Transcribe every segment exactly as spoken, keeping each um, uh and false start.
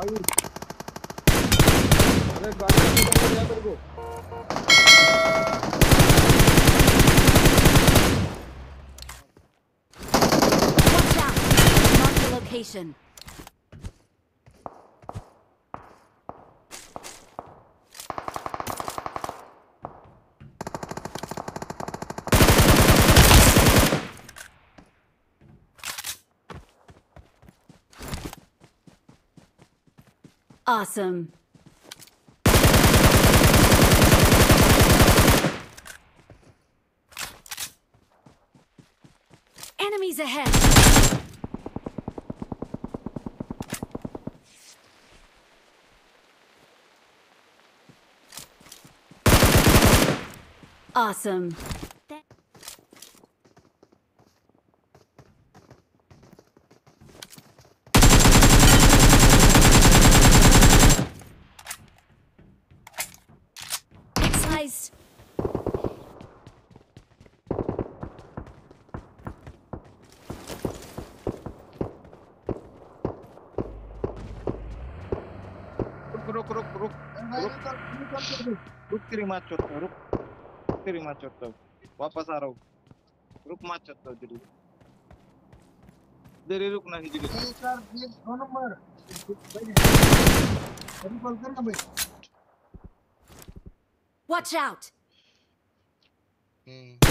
अरे गाड़ी में चढ़ गया मेरे को। Watch out! Mark the location. Awesome. Enemies ahead. Awesome. Nice. रुक रुक रुक रुक रुक रुक तेरी माँ चोटता रुक तेरी माँ चोटता वापस आ रहा हूँ रुक माँ चोटता जरूर देरी रुक ना हिजरी दो नंबर अभी कॉल करना भाई Watch out. Hmm.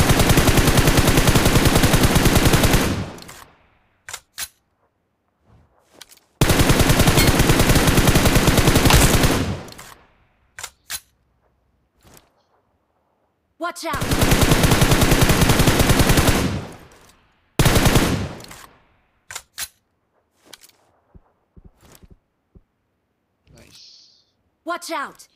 Watch out. Nice. Watch out.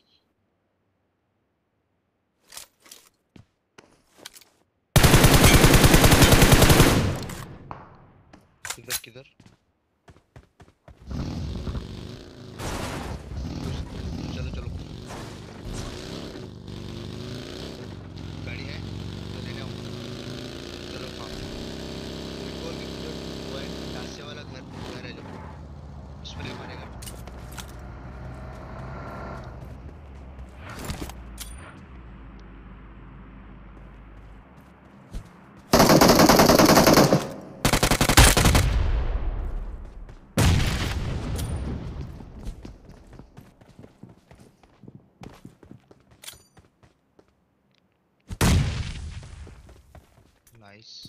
किधर किधर चलो चलो गाड़ी है तो लेने आओ चलो हाँ एक और वो है नाश्ते वाला घर घर है जो उसमें ले मारेगा Nice.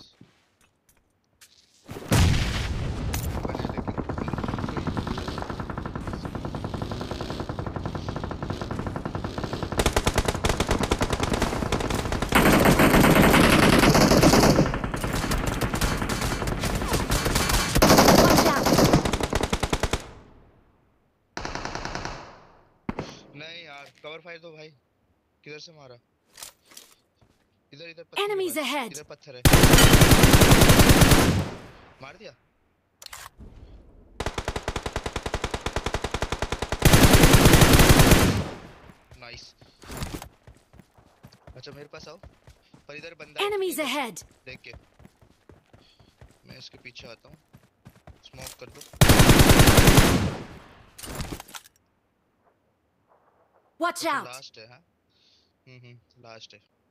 नहीं यार कवर फायर दो भाई किधर से मारा इधर इधर पत्थर Enemies ahead. इधर पत्थर है मार दिया नाइस अच्छा मेरे पास आओ पर इधर बंदा है Enemies ahead. देख के मैं इसके पीछे आता हूँ स्मोक कर दो Watch out. लास्ट है हाँ हम्म हम्म लास्ट है